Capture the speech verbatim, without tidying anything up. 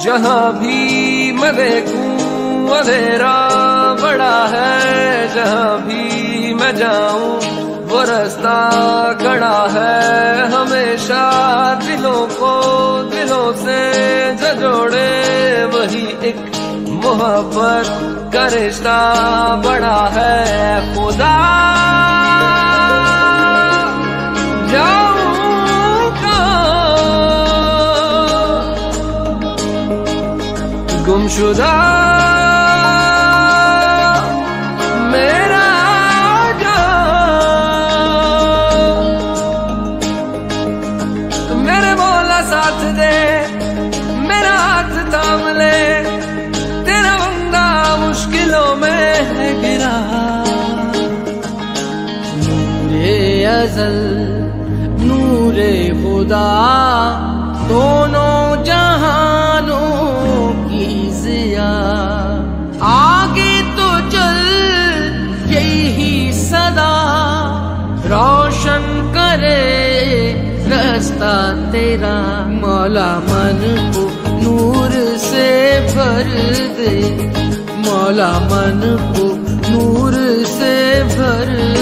जहाँ भी मैं देखूं अंधेरा बड़ा है, जहाँ भी मैं जाऊं वो रास्ता खड़ा है। हमेशा दिलों को दिलों से जो जोड़े वही एक मोहब्बत का रिश्ता बड़ा है। खुदा जाऊं कहाँ गुमशुदा मेरा जान, मेरे मौला साथ दे, मेरा हाथ थाम ले, तेरा बंदा मुश्किलों में है गिरा। नूरे अज़ल नूरे खुदा दोनों जहानों की ज़िया, आगे तो चल यही सदा रोशन करे रास्ता तेरा। मौला मन को नूर से भर दे, मौला मन को नूर से भर